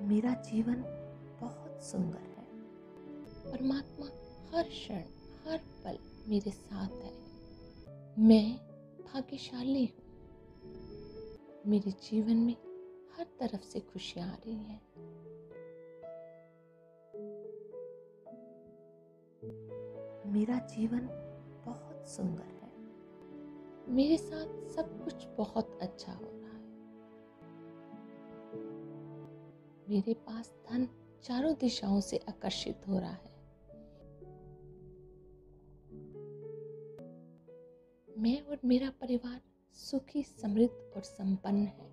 मेरा जीवन बहुत सुंदर है। परमात्मा हर क्षण हर पल मेरे साथ है। मैं भाग्यशाली हूँ। मेरे जीवन में हर तरफ से खुशियाँ आ रही हैं। मेरा जीवन बहुत सुंदर है। मेरे साथ सब कुछ बहुत अच्छा हो रहा है। मेरे पास धन चारों दिशाओं से आकर्षित हो रहा है। मैं और मेरा परिवार सुखी, समृद्ध और संपन्न है।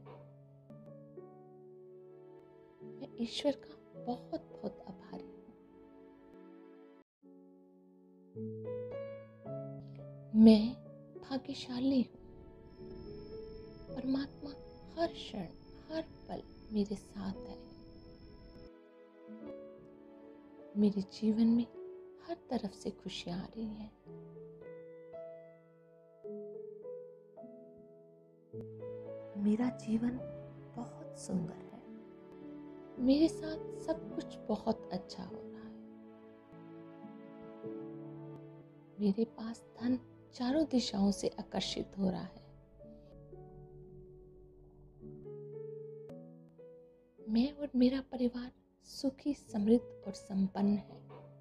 मैं ईश्वर का बहुत बहुत आभारी हूँ। मैं भाग्यशाली हूँ। परमात्मा हर क्षण हर पल मेरे साथ है। मेरे जीवन में हर तरफ से खुशियाँ आ रही हैं। मेरा जीवन बहुत सुंदर है। मेरे साथ सब कुछ बहुत अच्छा हो रहा है। मेरे पास धन चारों दिशाओं से आकर्षित हो रहा है। मैं और मेरा परिवार सुखी, समृद्ध और संपन्न है।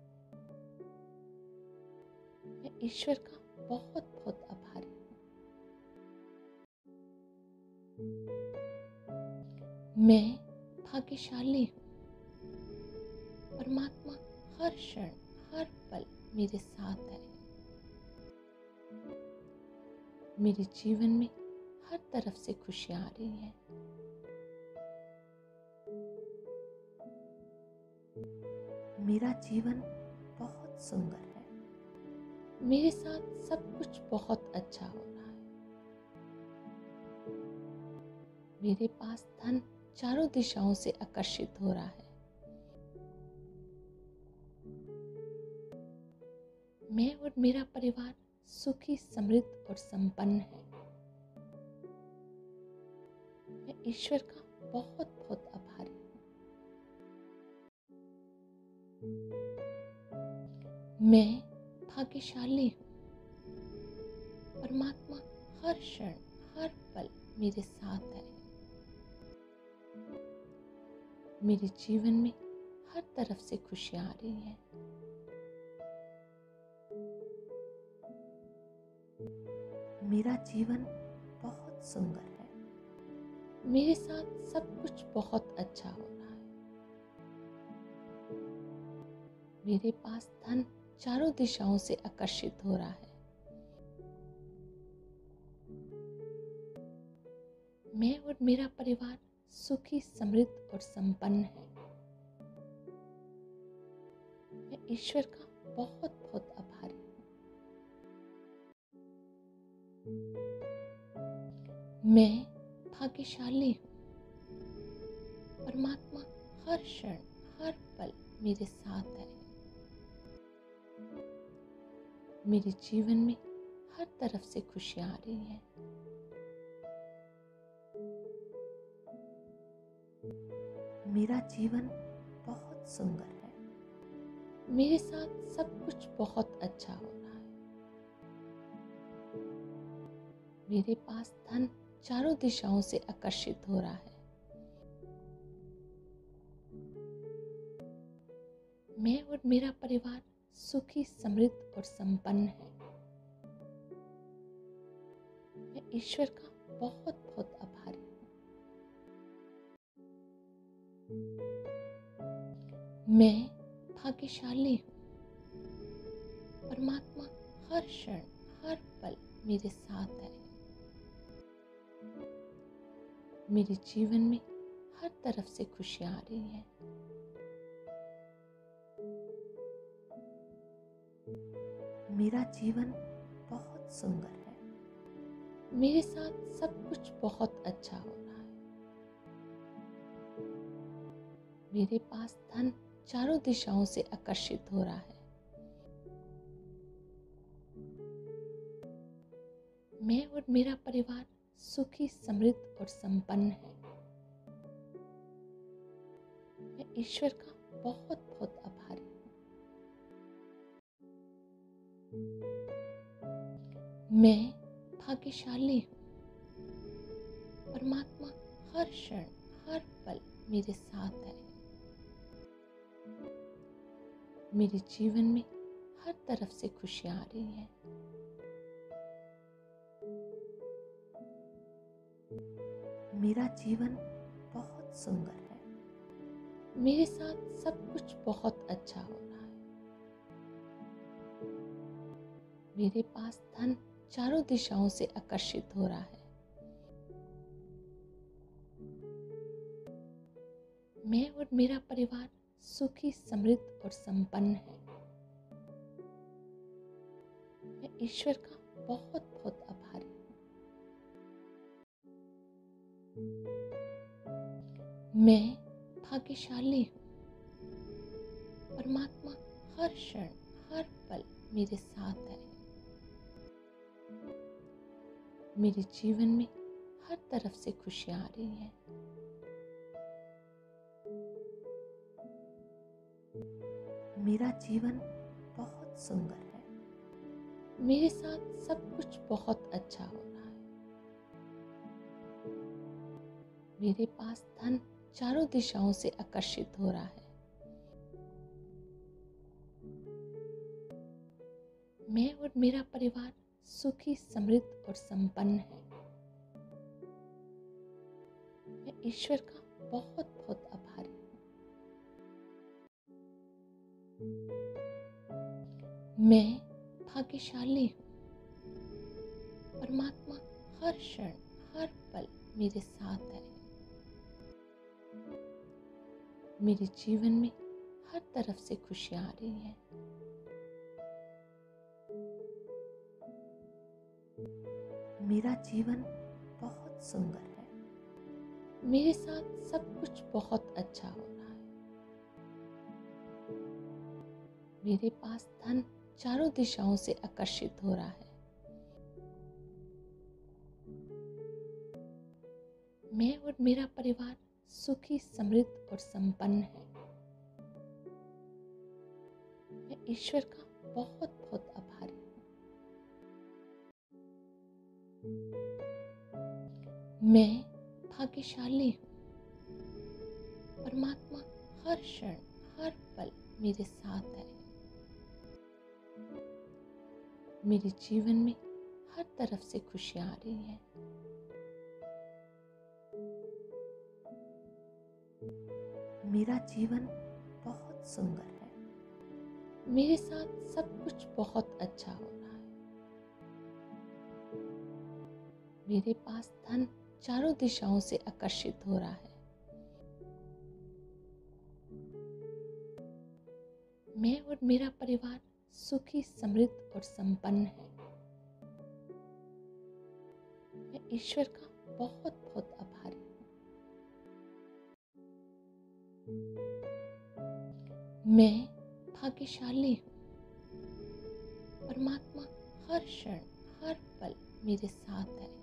मैं ईश्वर का बहुत बहुत आभारी हूँ। मैं भाग्यशाली हूँ। परमात्मा हर क्षण हर पल मेरे साथ है। मेरे जीवन में हर तरफ से खुशियाँ आ रही हैं। मेरा जीवन बहुत सुंदर है। मेरे साथ सब कुछ बहुत अच्छा हो रहा है। मेरे पास धन चारों दिशाओं से आकर्षित हो रहा है। मैं और मेरा परिवार सुखी, समृद्ध और संपन्न है। मैं ईश्वर का बहुत बहुत आभारी हूँ। मैं भाग्यशाली हूँ। परमात्मा हर क्षण हर पल मेरे साथ है। मेरे जीवन में हर तरफ से खुशियाँ आ रही हैं। मेरा जीवन बहुत सुंदर है। मेरे साथ सब कुछ बहुत अच्छा हो रहा है। मेरे पास धन चारों दिशाओं से आकर्षित हो रहा है। मैं और मेरा परिवार सुखी, समृद्ध और संपन्न है। मैं ईश्वर का बहुत बहुत आभारी हूँ। मैं भाग्यशाली हूँ। परमात्मा हर क्षण हर पल मेरे साथ है। मेरे जीवन में हर तरफ से खुशियाँ आ रही हैं। मेरा जीवन बहुत सुंदर है। मेरे साथ सब कुछ बहुत अच्छा हो रहा है। मेरे पास धन चारों दिशाओं से आकर्षित हो रहा है। मैं और मेरा परिवार सुखी, समृद्ध और संपन्न है। मैं ईश्वर का बहुत बहुत आभारी हूँ। मैं भाग्यशाली हूँ। परमात्मा हर क्षण हर पल मेरे साथ है। मेरे जीवन में हर तरफ से खुशियाँ आ रही हैं। मेरा जीवन बहुत सुंदर है। मेरे साथ सब कुछ बहुत अच्छा हो रहा है। मेरे पास धन चारों दिशाओं से आकर्षित हो रहा है। मैं और मेरा परिवार सुखी, समृद्ध और संपन्न है। मैं ईश्वर का बहुत बहुत आभारी हूँ। मैं भाग्यशाली हूँ। परमात्मा हर क्षण हर पल मेरे साथ है। मेरे जीवन में हर तरफ से खुशियाँ आ रही हैं। मेरा जीवन बहुत सुंदर है। मेरे साथ सब कुछ बहुत अच्छा हो रहा है। मेरे पास धन चारों दिशाओं से आकर्षित हो रहा है। मैं और मेरा परिवार सुखी, समृद्ध और संपन्न है। मैं ईश्वर का बहुत बहुत आभारी हूँ। मैं भाग्यशाली हूँ। परमात्मा हर क्षण हर पल मेरे साथ है। मेरे जीवन में हर तरफ से खुशियाँ आ रही हैं। मेरा जीवन बहुत सुंदर है। मेरे साथ सब कुछ बहुत अच्छा हो रहा है। मेरे पास धन चारों दिशाओं से आकर्षित हो रहा है। मैं और मेरा परिवार सुखी, समृद्ध और संपन्न है। मैं ईश्वर का बहुत बहुत आभारी हूँ। मैं भाग्यशाली हूँ। परमात्मा हर क्षण हर पल मेरे साथ है। मेरे जीवन में हर तरफ से खुशियाँ आ रही हैं। मेरा जीवन बहुत सुंदर है। मेरे साथ सब कुछ बहुत अच्छा हो रहा है। मेरे पास धन चारों दिशाओं से आकर्षित हो रहा है। मैं और मेरा परिवार सुखी, समृद्ध और संपन्न है। मैं ईश्वर का बहुत बहुत आभारी हूँ। मैं भाग्यशाली हूँ। परमात्मा हर क्षण हर पल मेरे साथ है। मेरे जीवन में हर तरफ से खुशियाँ आ रही हैं। मेरा जीवन बहुत सुंदर है। मेरे साथ सब कुछ बहुत अच्छा हो रहा है। मेरे पास धन चारों दिशाओं से आकर्षित हो रहा है। मैं और मेरा परिवार सुखी, समृद्ध और संपन्न है। मैं ईश्वर का बहुत बहुत आभारी हूँ। मैं भाग्यशाली हूँ। परमात्मा हर क्षण हर पल मेरे साथ है।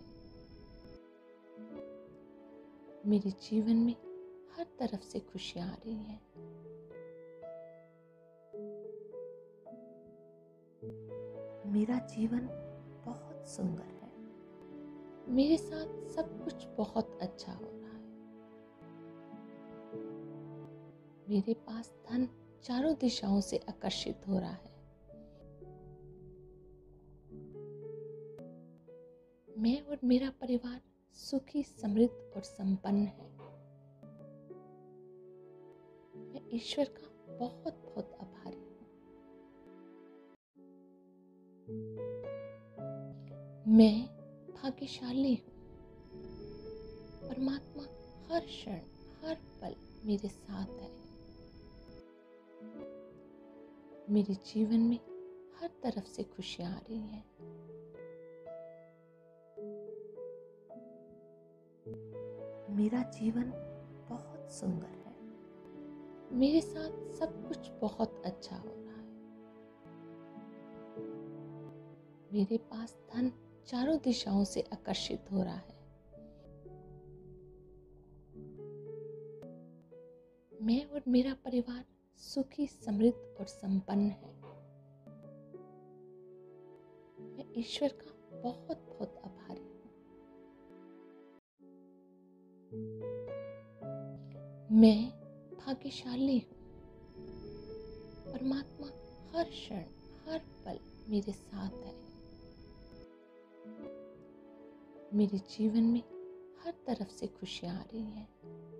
मेरे जीवन में हर तरफ से खुशियाँ आ रही हैं। मेरा जीवन बहुत सुंदर है। मेरे साथ सब कुछ बहुत अच्छा हो रहा है। मेरे पास धन चारों दिशाओं से आकर्षित हो रहा है। मैं और मेरा परिवार सुखी, समृद्ध और संपन्न है। मैं ईश्वर का बहुत बहुत आभारी हूँ। मैं भाग्यशाली हूँ। परमात्मा हर क्षण हर पल मेरे साथ है। मेरे जीवन में हर तरफ से खुशियाँ आ रही हैं। मेरा जीवन बहुत सुंदर है। मेरे साथ सब कुछ बहुत अच्छा हो रहा है। मेरे पास धन चारों दिशाओं से आकर्षित हो रहा है। मैं और मेरा परिवार सुखी, समृद्ध और संपन्न है। मैं ईश्वर का बहुत बहुत आभारी हूँ। मैं भाग्यशाली हूँ। परमात्मा हर क्षण, हर पल मेरे साथ है। मेरे जीवन में हर तरफ से खुशियाँ आ रही हैं।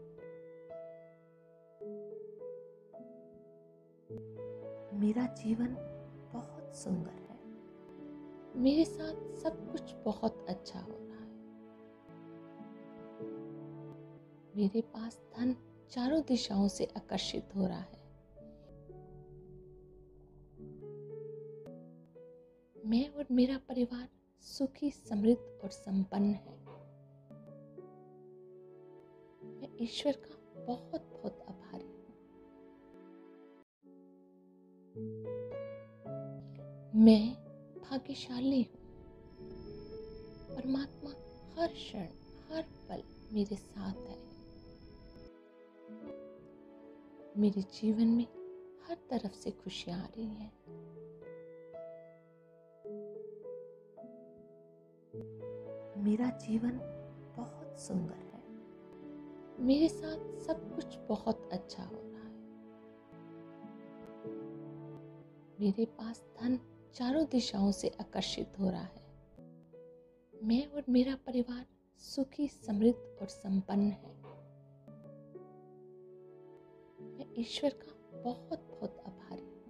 मेरा जीवन बहुत सुंदर है। मेरे साथ सब कुछ बहुत अच्छा हो रहा है। मेरे पास धन चारों दिशाओं से आकर्षित हो रहा है। मैं और मेरा परिवार सुखी, समृद्ध और संपन्न है। मैं ईश्वर का बहुत बहुत आभारी हूँ। मैं भाग्यशाली हूँ। परमात्मा हर क्षण, हर पल मेरे साथ है। मेरे जीवन में हर तरफ से खुशियाँ आ रही हैं। मेरा जीवन बहुत सुंदर है। मेरे साथ सब कुछ बहुत अच्छा हो रहा है। मेरे पास धन चारों दिशाओं से आकर्षित हो रहा है। मैं और मेरा परिवार सुखी, समृद्ध और संपन्न है। मैं ईश्वर का बहुत बहुत आभारी हूँ।